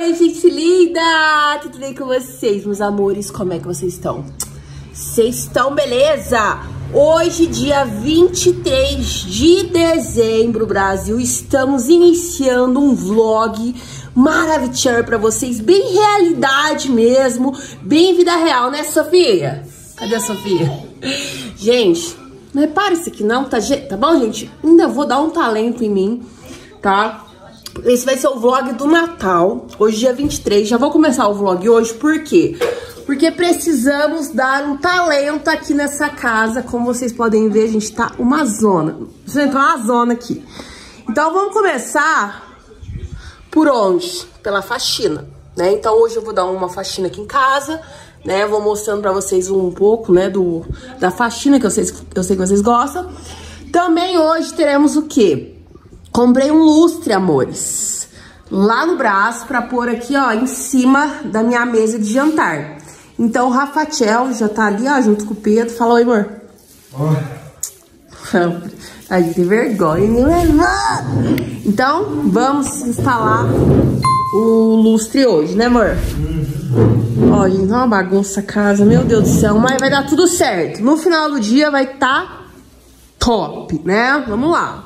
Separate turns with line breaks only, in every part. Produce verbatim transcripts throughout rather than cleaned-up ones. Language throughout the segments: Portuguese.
Oi, gente linda! Tudo bem com vocês, meus amores? Como é que vocês estão? Vocês estão beleza? Hoje, dia vinte e três de dezembro, Brasil, estamos iniciando um vlog maravilhoso pra vocês, bem realidade mesmo, bem vida real, né, Sofia? Cadê a Sofia? Gente, não repara isso aqui não, tá, tá bom, gente? Ainda vou dar um talento em mim, tá? Esse vai ser o vlog do Natal, hoje dia vinte e três, já vou começar o vlog hoje, por quê? Porque precisamos dar um talento aqui nessa casa, como vocês podem ver, a gente tá uma zona, gente, uma zona aqui. Então vamos começar por onde? Pela faxina, né? Então hoje eu vou dar uma faxina aqui em casa, né? Vou mostrando pra vocês um pouco, né, do, da faxina, que eu sei, eu sei que vocês gostam. Também hoje teremos o quê? Comprei um lustre, amores, lá no braço pra pôr aqui, ó, em cima da minha mesa de jantar. Então o Rafael já tá ali, ó, junto com o Pedro. Fala oi, amor. Oi. A gente tem vergonha, né, irmã? Então, vamos instalar o lustre hoje, né, amor? Uhum. Ó, gente, uma bagunça a casa, meu Deus do céu. Mas vai dar tudo certo. No final do dia vai tá top, né? Vamos lá.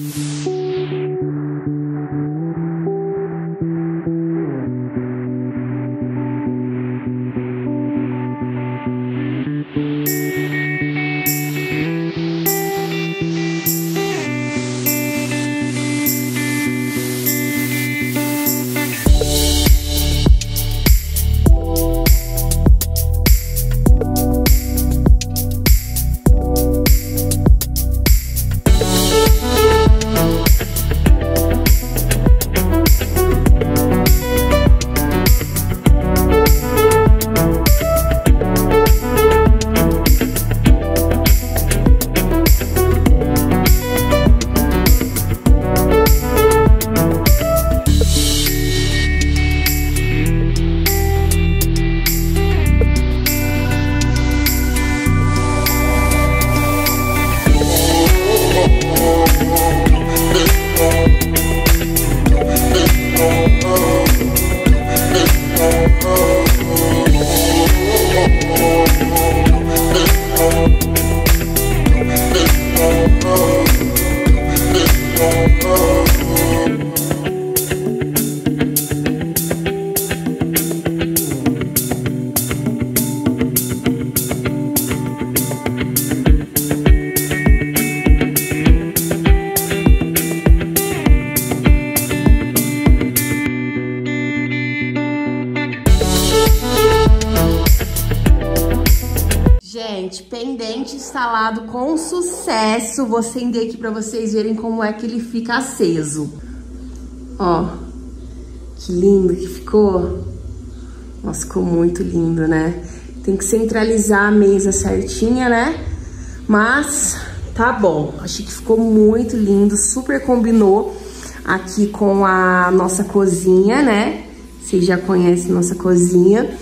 Gente, pendente instalado com sucesso. Vou acender aqui pra vocês verem como é que ele fica aceso. Ó, que lindo que ficou. Nossa, ficou muito lindo, né? Tem que centralizar a mesa certinha, né? Mas tá bom. Achei que ficou muito lindo, super combinou aqui com a nossa cozinha, né? Vocês já conhecem nossa cozinha.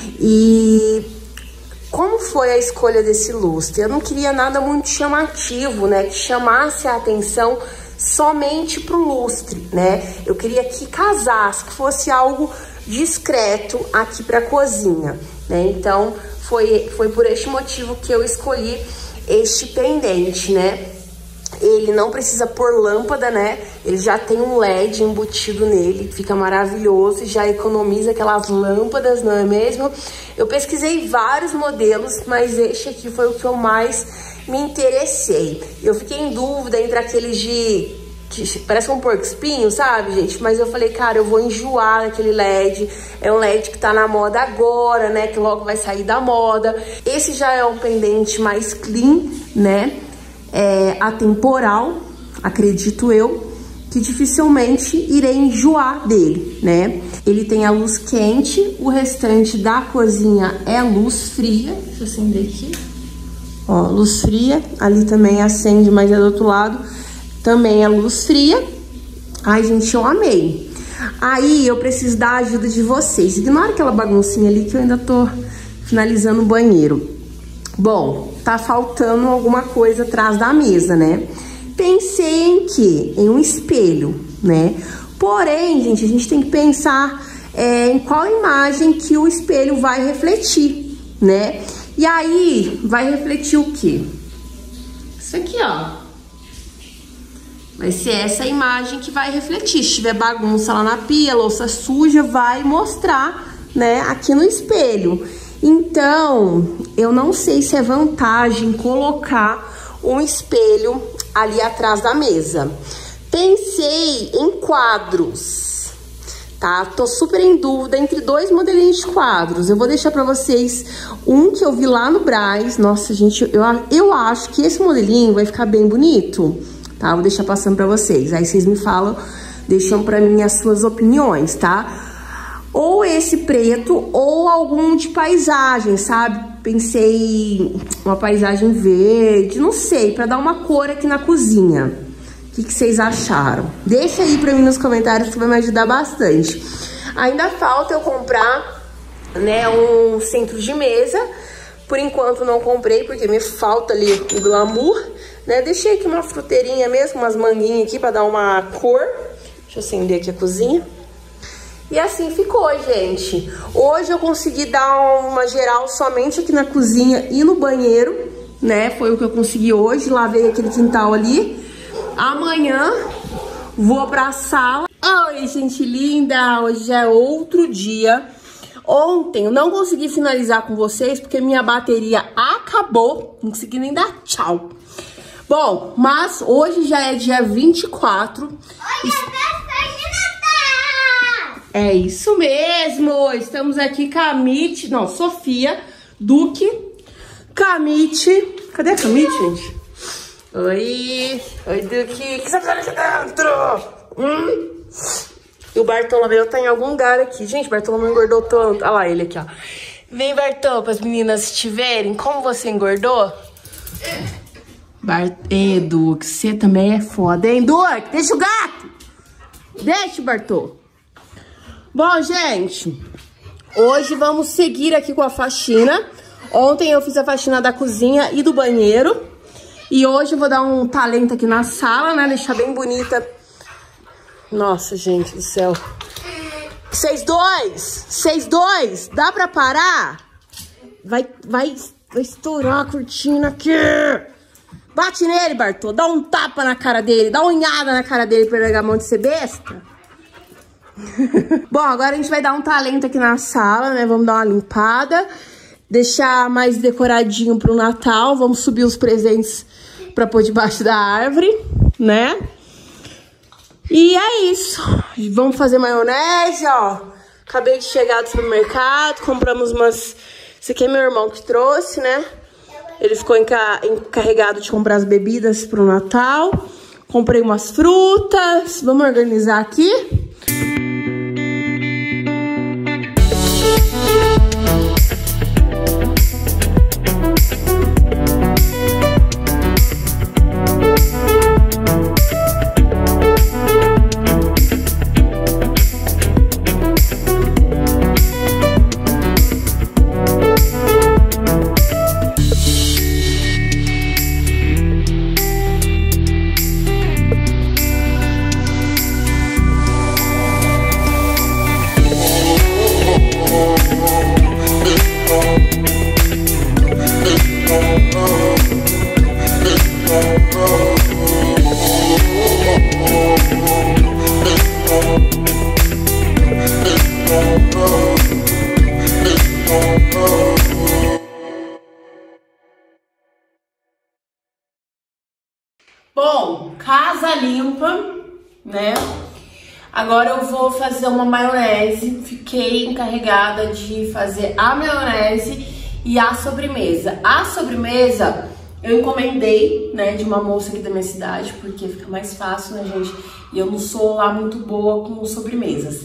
E como foi a escolha desse lustre? Eu não queria nada muito chamativo, né? Que chamasse a atenção somente pro lustre, né? Eu queria que casasse, que fosse algo discreto aqui pra cozinha, né? Então, foi, foi por este motivo que eu escolhi este pendente, né? Ele não precisa pôr lâmpada, né? Ele já tem um L E D embutido nele, fica maravilhoso e já economiza aquelas lâmpadas, não é mesmo? Eu pesquisei vários modelos, mas este aqui foi o que eu mais me interessei. Eu fiquei em dúvida entre aqueles de... que parece um porco espinho, sabe, gente? Mas eu falei, cara, eu vou enjoar daquele L E D. É um L E D que tá na moda agora, né? Que logo vai sair da moda. Esse já é um pendente mais clean, né? É atemporal, acredito eu, que dificilmente irei enjoar dele, né? Ele tem a luz quente, o restante da cozinha é luz fria. Deixa eu acender aqui. Ó, luz fria. Ali também acende, mas é do outro lado. Também é luz fria. Ai, gente, eu amei. Aí eu preciso da ajuda de vocês. Ignora aquela baguncinha ali que eu ainda tô finalizando o banheiro. Bom, tá faltando alguma coisa atrás da mesa, né? Pensei em quê? Em um espelho, né? Porém, gente, a gente tem que pensar é, em qual imagem que o espelho vai refletir, né? E aí, vai refletir o quê? Isso aqui, ó. Vai ser essa imagem que vai refletir. Se tiver bagunça lá na pia, louça suja, vai mostrar, né, aqui no espelho. Então, eu não sei se é vantagem colocar um espelho ali atrás da mesa. Pensei em quadros, tá? Tô super em dúvida entre dois modelinhos de quadros. Eu vou deixar pra vocês um que eu vi lá no Brás. Nossa, gente, eu, eu acho que esse modelinho vai ficar bem bonito, tá? Vou deixar passando pra vocês. Aí vocês me falam, deixam pra mim as suas opiniões, tá? Ou esse preto, ou algum de paisagem, sabe? Pensei uma paisagem verde, não sei, pra dar uma cor aqui na cozinha. O que, que vocês acharam? Deixa aí pra mim nos comentários que vai me ajudar bastante. Ainda falta eu comprar, né, um centro de mesa. Por enquanto não comprei, porque me falta ali o glamour, né? Deixei aqui uma fruteirinha mesmo, umas manguinhas aqui pra dar uma cor. Deixa eu acender aqui a cozinha. E assim ficou, gente. Hoje eu consegui dar uma geral somente aqui na cozinha e no banheiro, né? Foi o que eu consegui hoje. Lavei aquele quintal ali. Amanhã vou pra sala. Oi, gente linda! Hoje já é outro dia. Ontem eu não consegui finalizar com vocês porque minha bateria acabou. Não consegui nem dar tchau. Bom, mas hoje já é dia vinte e quatro. Oi, é isso mesmo, estamos aqui com a Camite, não, Sofia, Duque, Camite, cadê a Camite, gente? Oi, oi Duque, o que você tá aqui dentro? Hum? E o Bartolomeu tá em algum lugar aqui, gente, Bartolomeu engordou tanto, olha lá ele aqui, ó. Vem, Bartol, para as meninas te verem como você engordou. Bart... É, Duque, você também é foda, hein, Duque? Deixa o gato, deixa o Bartol. Bom, gente, hoje vamos seguir aqui com a faxina. Ontem eu fiz a faxina da cozinha e do banheiro. E hoje eu vou dar um talento aqui na sala, né? Deixar bem bonita. Nossa, gente do céu. Vocês dois, vocês dois, dá pra parar? Vai, vai, vai estourar a cortina aqui. Bate nele, Bartô. Dá um tapa na cara dele, dá uma unhada na cara dele pra ele pegar a mão de ser besta. Bom, agora a gente vai dar um talento aqui na sala, né? Vamos dar uma limpada, deixar mais decoradinho pro Natal. Vamos subir os presentes pra pôr debaixo da árvore, né? E é isso. Vamos fazer maionese, ó. Acabei de chegar do supermercado, compramos umas... Esse aqui é meu irmão que trouxe, né? Ele ficou enca... encarregado de comprar as bebidas pro Natal. Comprei umas frutas. Vamos organizar aqui. Bom, casa limpa, né? Agora eu vou fazer uma maionese. Fiquei encarregada de fazer a maionese e a sobremesa. A sobremesa eu encomendei, né, de uma moça aqui da minha cidade, porque fica mais fácil, né, gente? E eu não sou lá muito boa com sobremesas.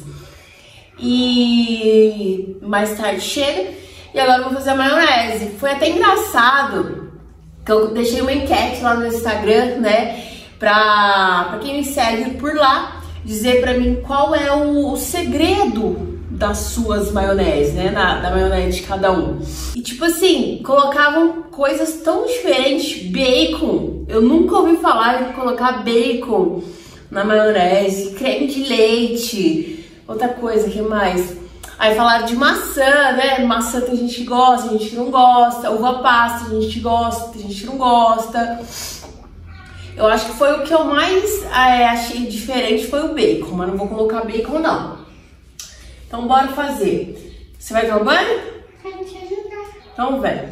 E mais tarde chega. E agora eu vou fazer a maionese. Foi até engraçado que eu deixei uma enquete lá no Instagram, né? Pra, pra quem me segue por lá, dizer pra mim qual é o, o segredo das suas maioneses, né? Na, da maionese de cada um. E tipo assim, colocavam coisas tão diferentes. Bacon. Eu nunca ouvi falar de colocar bacon na maionese. Creme de leite. Outra coisa, que mais? Aí falaram de maçã, né? Maçã tem gente que gosta, tem gente que não gosta. Uva passa, tem gente que gosta, tem gente que não gosta. Eu acho que foi o que eu mais é, achei diferente foi o bacon, mas não vou colocar bacon não. Então bora fazer. Você vai tomar banho?
Quero te ajudar.
Então vem.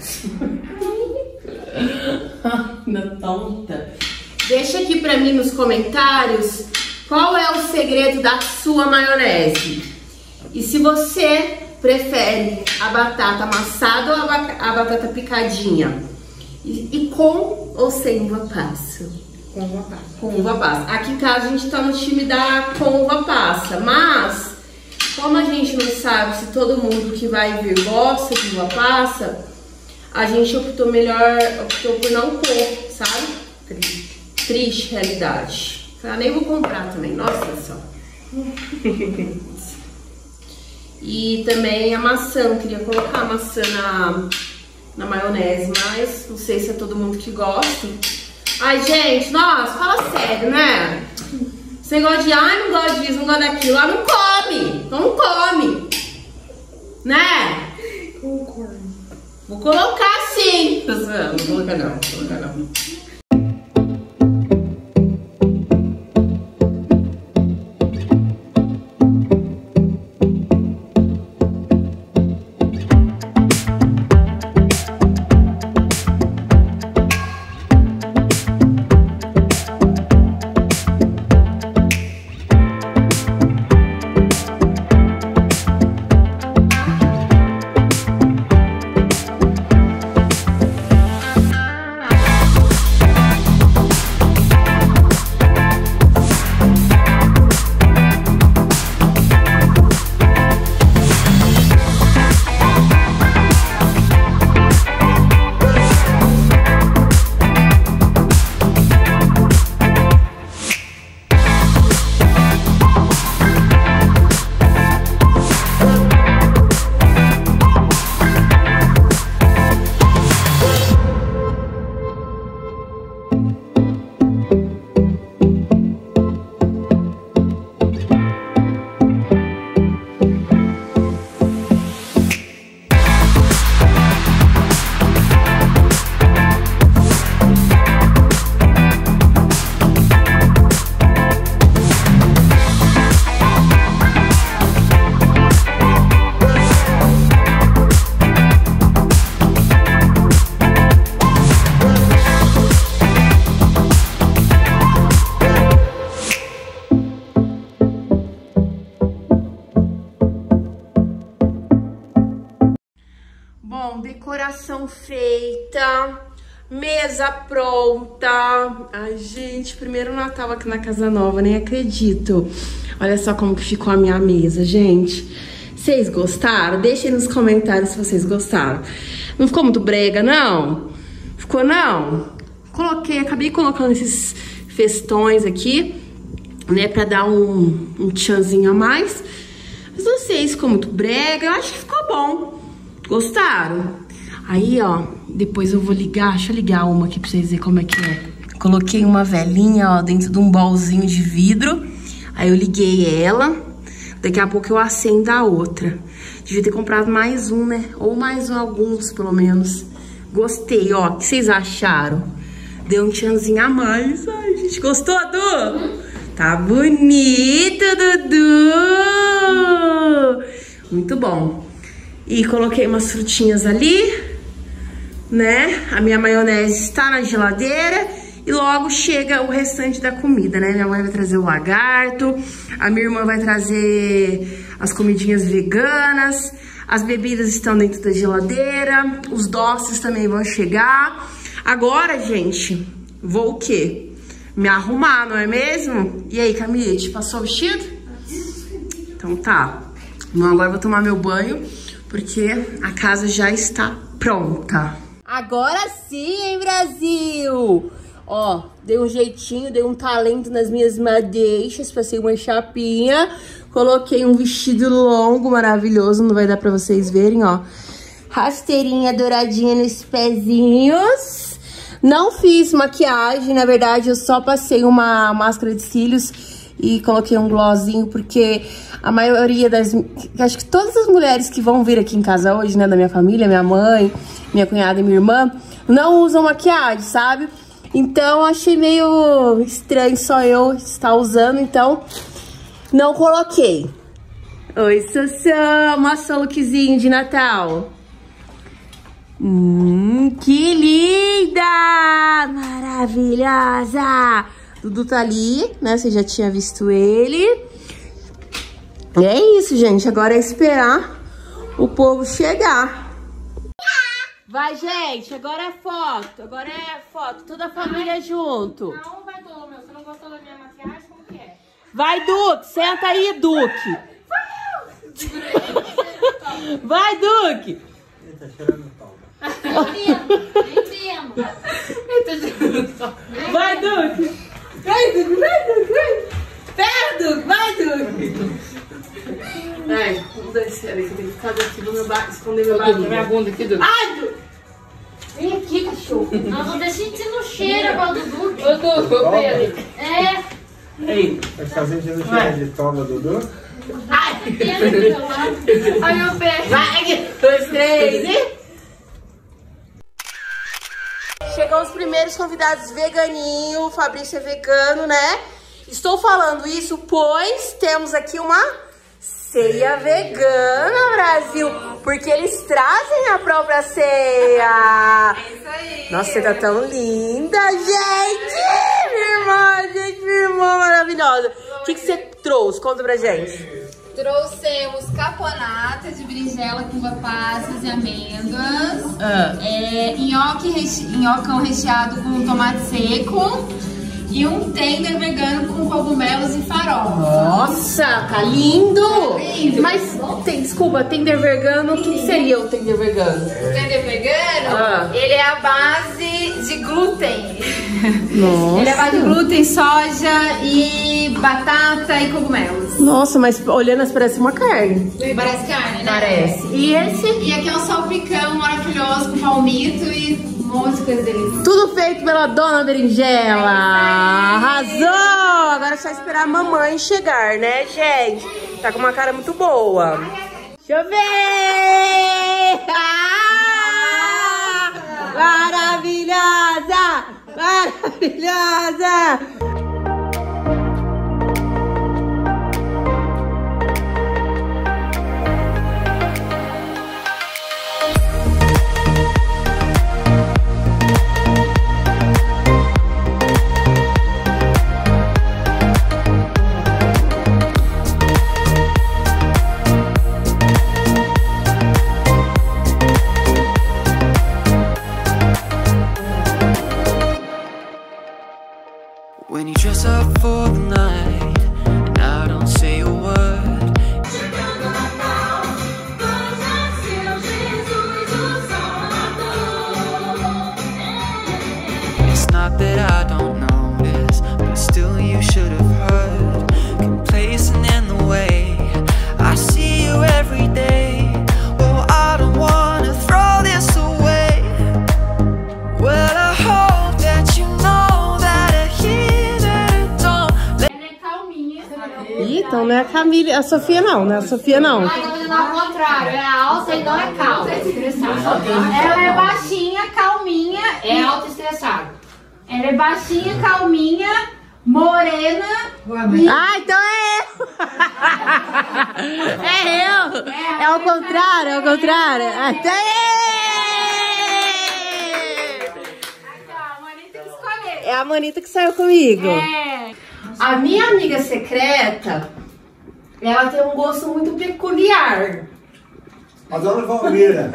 Ainda tonta. Deixa aqui pra mim nos comentários qual é o segredo da sua maionese. E se você prefere a batata amassada ou a batata picadinha? E, e com ou sem uva passa?
Com uva passa.
Com uva passa. Aqui em casa a gente tá no time da com uva passa, mas como a gente não sabe se todo mundo que vai vir gosta de uva passa, a gente optou melhor, optou por não pôr, sabe? Triste, Triste realidade. Eu nem vou comprar também, nossa só. E também a maçã, eu queria colocar a maçã na, na maionese, mas não sei se é todo mundo que gosta. Ai, gente, nossa, fala sério, né? Esse negócio de, ai, não gosto disso, não gosto daquilo, ah, não come, então não come, né?
Concordo.
Vou colocar sim. Não vou colocar não, vou colocar não. Bom, decoração feita, mesa pronta. Ai, gente, primeiro Natal aqui na casa nova, nem acredito. Olha só como que ficou a minha mesa, gente. Vocês gostaram? Deixem nos comentários se vocês gostaram. Não ficou muito brega, não? Ficou, não? Coloquei, acabei colocando esses festões aqui, né, pra dar um, um tchanzinho a mais. Mas não sei se ficou muito brega, eu acho que ficou bom. Gostaram? Aí, ó, depois eu vou ligar, deixa eu ligar uma aqui pra vocês verem como é que é. Coloquei uma velinha, ó, dentro de um bolzinho de vidro. Aí eu liguei ela. Daqui a pouco eu acendo a outra. Devia ter comprado mais um, né? Ou mais alguns, pelo menos. Gostei, ó. O que vocês acharam? Deu um tchanzinho a mais. Ai, gente, gostou, Dudu? Tá bonito, Dudu! Muito bom. E coloquei umas frutinhas ali, né? A minha maionese está na geladeira e logo chega o restante da comida, né? Minha mãe vai trazer o lagarto, a minha irmã vai trazer as comidinhas veganas, as bebidas estão dentro da geladeira, os doces também vão chegar. Agora, gente, vou o quê? Me arrumar, não é mesmo? E aí, Camille, passou o vestido? Então tá. Então, agora eu vou tomar meu banho, porque a casa já está pronta. Agora sim, hein, Brasil? Ó, dei um jeitinho, dei um talento nas minhas madeixas, passei uma chapinha, coloquei um vestido longo, maravilhoso, não vai dar pra vocês verem, ó. Rasteirinha douradinha nos pezinhos. Não fiz maquiagem, na verdade, eu só passei uma máscara de cílios e coloquei um glossinho, porque a maioria das... Acho que todas as mulheres que vão vir aqui em casa hoje, né, da minha família, minha mãe, minha cunhada e minha irmã, não usam maquiagem, sabe? Então, achei meio estranho só eu estar usando, então não coloquei. Oi, Sassã, mostra o lookzinho de Natal. Hum, que linda! Maravilhosa! Dudu tá ali, né? Você já tinha visto ele. E é isso, gente. Agora é esperar o povo chegar. Vai, gente. Agora é foto. Agora é foto. Toda a família junto.
Não, vai, Dom, meu. Você não gostou da minha maquiagem? Como que é?
Vai, Duque. Senta aí, Duque. Vai, Duque.
Ele tá cheirando pau.
Vai, Duque. Vai, Duque. Vai, Duque. Vai. Pera, Duque. Vai, Duque. Ai, um, dois, três. Eu tenho que ficar daqui do meu bar, esconder meu barulho.
Minha bunda aqui, Dudu.
Ai, Duque. Vem aqui, cachorro.
Não, não deixa sentindo cheiro igual do Dudu.
Ô, Dudu, Pedro.
É.
Ei.
Tá sentindo cheiro de toga, Dudu?
Ai.
Ai, meu pé.
Vai, aqui. Dois, três e... Chegam os primeiros convidados veganinho. O Fabrício é vegano, né? Estou falando isso pois temos aqui uma ceia vegana, Brasil. Porque eles trazem a própria ceia.
É isso aí.
Nossa, você tá tão linda, gente! Minha irmã, gente, minha irmã maravilhosa. O que, que você trouxe? Conta pra gente.
Trouxemos caponata de berinjela com uva passas e amêndoas.
Ah.
É, nhoque reche... nhocão recheado com tomate seco. E um tender vegano com cogumelos e farofa.
Nossa, tá lindo!
Tá lindo.
Mas, tem, desculpa, tender vegano, o que seria o tender vegano?
O tender vegano,
Ah.
ele é a base de glúten.
Nossa.
Ele é a base de glúten, soja e batata e cogumelos.
Nossa, mas olhando, parece uma carne.
Parece carne, né?
Parece. E esse?
E aqui é um salpicão maravilhoso com palmito e um monte de coisa delícia.
Tudo feito pela Dona Berinjela. Arrasou! Agora é só esperar a mamãe chegar, né, gente? Tá com uma cara muito boa. Deixa eu ver! Ah! Maravilhosa! Maravilhosa!
When you dress up for the night and I don't say a word. It's not that I don't notice, but still you should have heard. Complacent in the way I see you every day. Well, I don't wanna throw this away. Well, I hope that you know that I hear that it don't.
Ela é calminha.
Ih, então não é a Camila, a Sofia não, né? A Sofia não.
Ai, tá fazendo ao contrário. É alta e não é calma. Ela é baixinha, calminha. É alta e estressada. Ela é baixinha, calminha, morena.
Ah, então é eu! É eu! É ao contrário, é ao contrário. Até
A Manita tem que escolher.
é a Manita que saiu comigo.
É.
A minha amiga secreta, ela tem um gosto muito peculiar.
Adoro Valmira.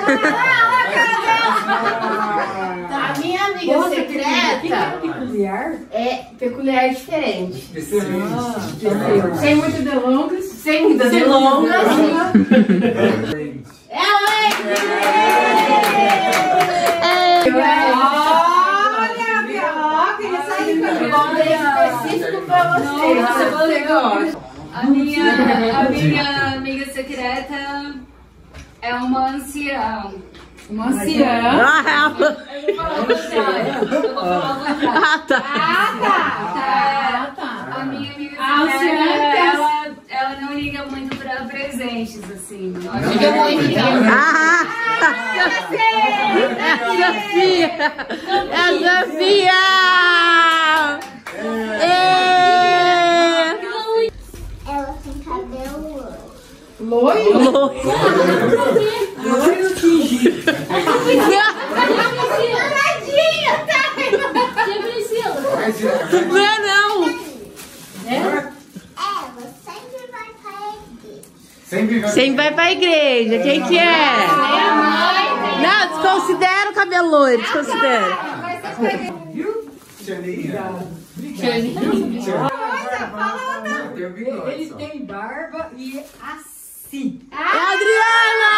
A minha amiga secreta
Peculiar?
é peculiar diferente.
Sem muitas delongas.
Sem muitas delongas. É a
Olha, ó, queria sair com
específico pra você.
Nossa,
você gosta.
A minha, a minha amiga secreta é uma anciã.
uma anciã.
Ah, é a-
Eu vou falar o contrário. Eu vou falar o contrário.
Ah, tá.
Ah, tá.
É,
Ah, tá.
a minha amiga
Ah,
ela, ela não liga muito pra presentes, assim. Ela liga muito, então.
Ah! É a Sofia! É a Sofia!
Ela tem cabelo
loiro. Loiro?
loiro tingido.
Não é não!
É? Ela sempre vai pra igreja.
Sempre vai.
Sempre vai pra igreja. Quem que é? Não, desconsidera o cabelo loiro. Desconsidera.
Ele tem barba e assim.
É a Adriana!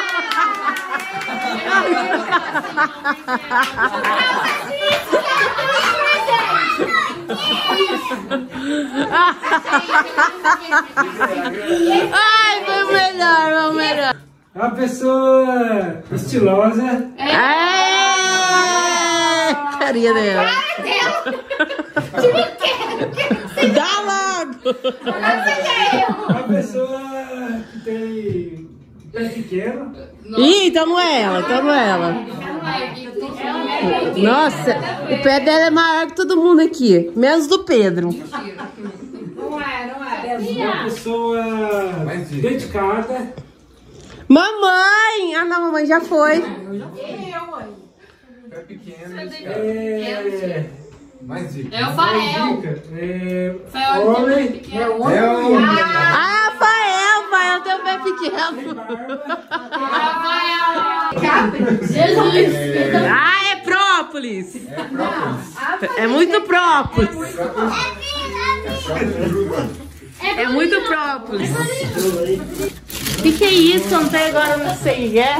Ai, foi melhor, foi melhor.
É uma pessoa estilosa.
É. Carinha dela. Dá logo.
Uma pessoa que tem pé pequeno.
Ih, então não é ela, então não é ela. Nossa, o pé dela é maior que todo mundo aqui, menos do Pedro.
Não é, não é.
Uma pessoa dedicada.
Mamãe! Ah, não, mamãe já foi.
Pé pequeno.
É,
Mais dica.
é o Fael.
É
Fael
homem.
é o
É homem.
Ah, Rafael, Rafael tem um pé pequeno.
Jesus!
Ah, é própolis.
É própolis.
É muito própolis. É muito própolis. O que, que é isso? Não tem agora, não sei. É?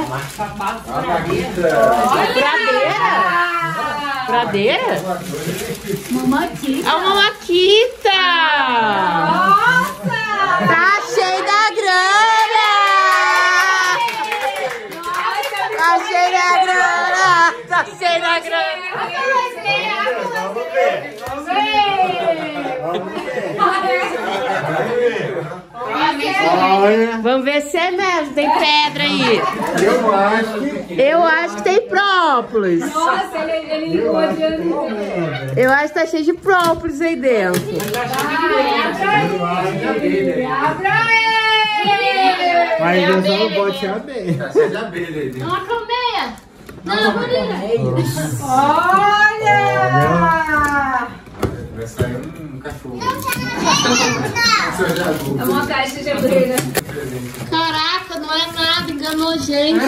Pradeira? Pradeira?
Mamaquita.
É uma maquita!
Nossa!
Tá cheio da grana! Tá cheio da grana! Tá cheio da grana!
Vamos ver. Vamos ver.
Vamos ver se é mesmo, tem pedra aí.
Eu acho que.
Eu acho que tem própolis.
Nossa, ele, ele ligou adiante.
Eu acho que tá cheio de própolis aí dentro.
Abra ele!
Mas eu só não pode ser abelha. Tá cheio de abelha aí.
Uma colmeia! Não, bonita!
Olha!
Olha!
Vai sair um cachorro.
É uma caixa de abelha.
Caraca, não é nada, enganou a gente.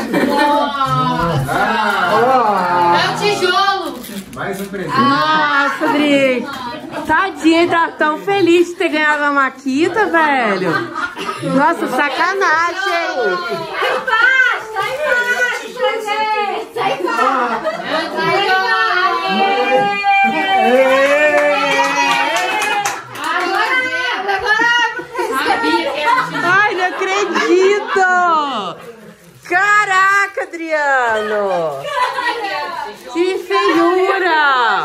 Ah!
É o tijolo.
Mais um presente.
Nossa, Adri. Tadinha, tá tão feliz de ter ganhado a maquita, velho. Nossa, sacanagem, hein?
Sai embaixo, sai embaixo, gente! Sai embaixo! Sai embaixo!
Ai, não acredito! Caraca, Adriano! Que feiura!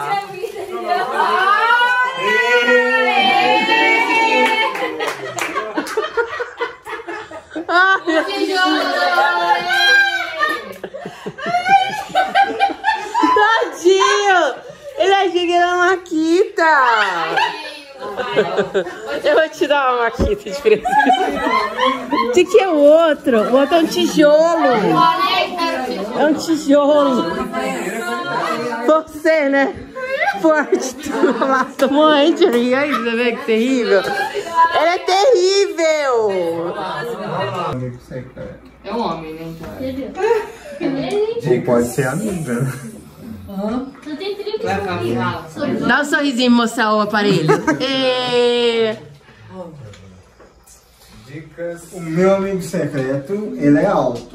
Ai, tadinho! Ele achou que era uma maquita! Eu vou te dar uma maquita de presente. O que, que é o outro? O outro é um tijolo. É um tijolo. Você, né? Forte, tu lá, tô morrendo de rir. Aí, você vê que terrível? Ela é terrível.
É um homem, né?
Ou pode ser amiga, né?
Vai, fala.
Dá um sorrisinho, mostrar o aparelho. E...
Dicas. O meu amigo secreto, ele é alto.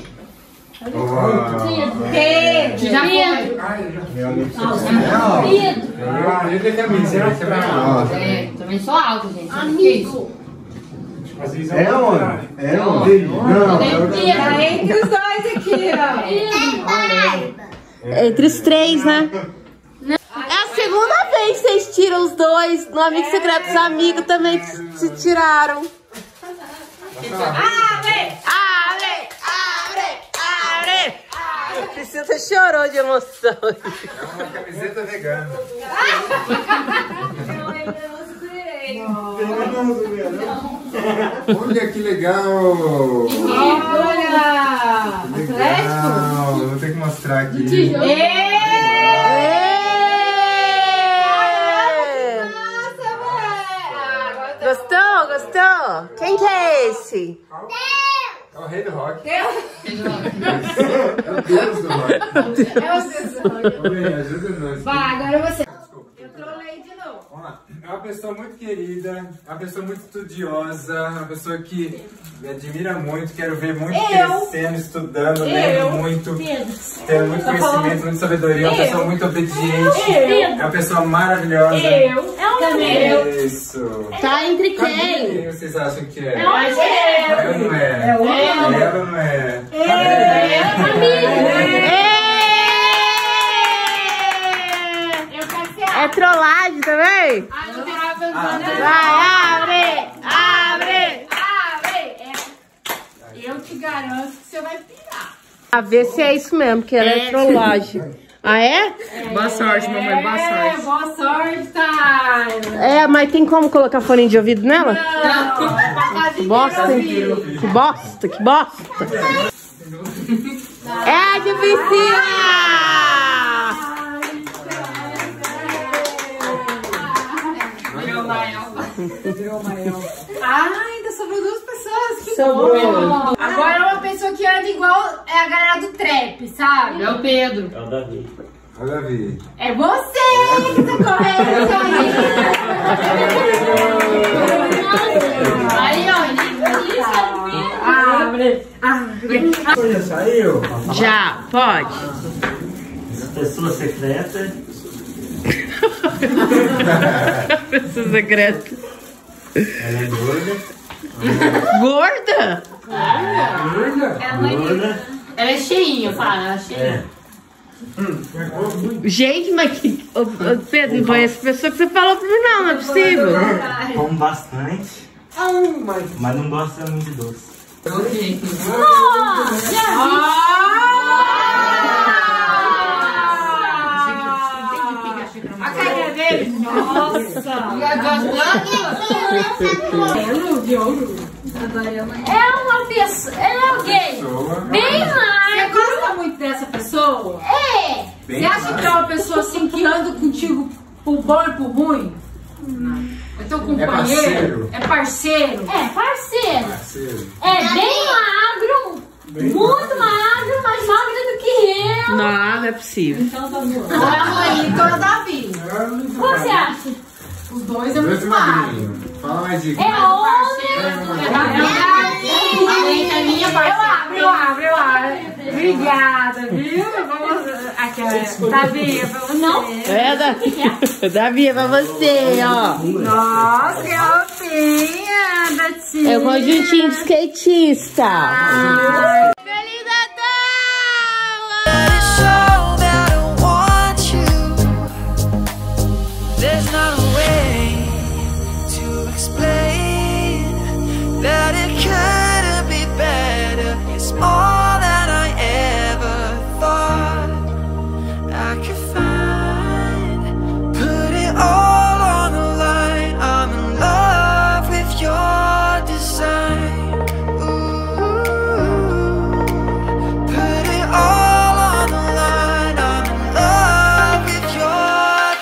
Pedro! Já foi!
Meu amigo secreto é alto. Ele é camisa, ele é alto.
É, também sou alto, gente. Amigo!
É onde? É onde? Não,
Tá entre os dois aqui, ó.
Entre os três, né? É a segunda vez que vocês tiram os dois? No Amigo Secreto dos Amigos também se tiraram.
Abre!
Abre! Abre! Abre! A Priscila chorou de emoção.
É uma camiseta vegana. Olha que legal!
Olha!
Legal! Vou ter que mostrar aqui.
Gostou? Gostou? Quem que é esse?
É o rei do rock. É o deus do rock.
É o Deus do rock.
Oi, ajuda nós.
Vai, agora você. Eu trolei de novo.
Vamos lá. É uma pessoa muito querida, é uma pessoa muito estudiosa, uma pessoa que me admira muito, quero ver muito
Eu.
crescendo, estudando, lendo muito, tendo muito conhecimento, muita sabedoria, uma pessoa muito obediente, é uma pessoa maravilhosa.
Eu. É um também.
Isso.
Tá entre
Quem
quem?
vocês acham que é?
Eu acho que é.
Ela não é.
É o
Ela não é.
Eu quero ser
É trollagem também?
a eu tava pensando.
Vai, abre! Abre!
Abre! É. Eu te garanto que você vai pirar.
A ver se é isso mesmo, que ela é trollagem. Ah, é?
Boa sorte, mamãe, boa
É,
sorte.
boa sorte, Tyler.
É, mas tem como colocar fone de ouvido nela?
Não, pra casa
Que bosta, hein? Que bosta, que bosta. É de Priscila!
Ah, ainda sobrou duas pessoas. Que
Sobrou.
bom. Agora é uma pessoa que anda igual é a galera do trap, sabe?
É o Pedro.
Olha o Davi.
É você que tá correndo aí. Aí, ó. Abre, abre.
Já saiu?
Já, pode.
Pessoa secreta.
Pessoa secreta.
Ela é gorda.
Gorda?
Gorda?
Gorda.
Ela é cheinha, fala, ela é cheinha.
É.
Gente, mas que... Ô, ô, Pedro, não foi essa pessoa que você falou pra mim, não, não é possível.
Como bastante. Mas não gosta muito de doce.
A carinha dele. Nossa. É uma pessoa, é alguém bem mais. Você gosta muito dessa pessoa? É.
Bem
Você acha
mais.
que é uma pessoa assim que anda contigo pro bom e pro ruim? Não. É teu companheiro?
parceiro.
É parceiro?
É, parceiro.
Parceiro.
É bem magro, muito magro, mais magro do que eu.
Não, não é possível.
Ou é a Moita ou é o Davi?
O que você acha?
Os dois é
Dois
muito magro.
magrinhos. Fala mais de...
É homem.
É minha parceira. Eu abro, eu abro, eu abro. Obrigada, viu? Vamos... Aqui, ó. Davi, é pra você.
Não.
É, Davi. Davi, é pra você, ó.
Nossa, que roupinha da tia.
É um conjuntinho de skatista.
Ah.
Feliz Natal!
Let it show that I want you. There's not a way to explain that it couldn't be better. It's more than I ever thought I could find. Put it all on the line. I'm in love with your design. Ooh, put it all on the line. I'm in love with your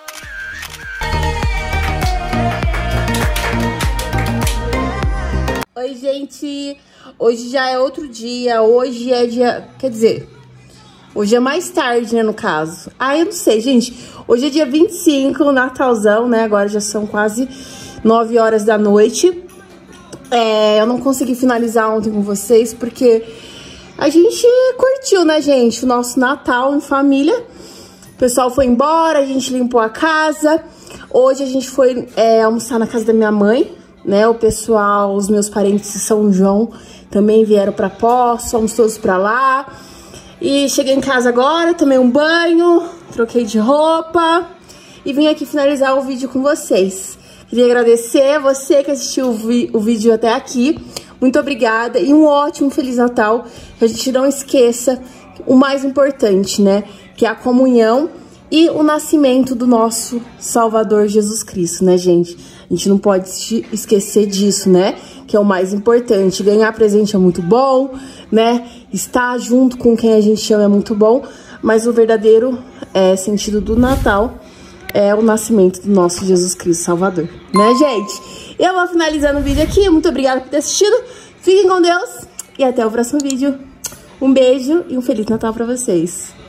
design.
Oi, gente. Hoje já é outro dia. Hoje é dia... Quer dizer... Hoje é mais tarde, né, no caso. Ah, eu não sei, gente. Hoje é dia vinte e cinco, Natalzão, né? Agora já são quase nove horas da noite. É, eu não consegui finalizar ontem com vocês, porque a gente curtiu, né, gente? O nosso Natal em família. O pessoal foi embora, a gente limpou a casa. Hoje a gente foi é, almoçar na casa da minha mãe, né? O pessoal, os meus parentes de São João também vieram pra Poços, fomos todos pra lá. E cheguei em casa agora, tomei um banho, troquei de roupa e vim aqui finalizar o vídeo com vocês. Queria agradecer você que assistiu o, vi o vídeo até aqui. Muito obrigada e um ótimo Feliz Natal. Que a gente não esqueça o mais importante, né? Que é a comunhão e o nascimento do nosso Salvador Jesus Cristo, né, gente? A gente não pode esquecer disso, né? Que é o mais importante. Ganhar presente é muito bom, né? Estar junto com quem a gente ama é muito bom. Mas o verdadeiro é, sentido do Natal é o nascimento do nosso Jesus Cristo Salvador, né, gente? Eu vou finalizando o vídeo aqui. Muito obrigada por ter assistido. Fiquem com Deus e até o próximo vídeo. Um beijo e um Feliz Natal pra vocês.